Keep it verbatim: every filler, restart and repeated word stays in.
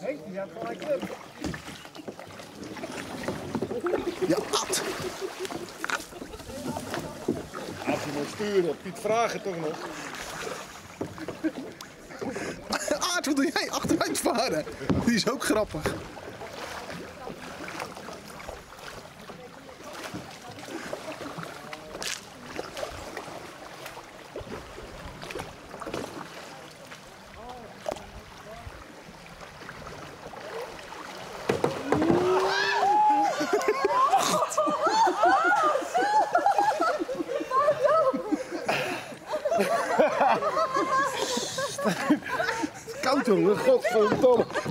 Hé, die had gelijk club. Ja, Ad. Als je moet sturen, Piet vragen toch nog. Aard, wat doe jij? Achteruit varen. Die is ook grappig. Koud jongen, godverdomme.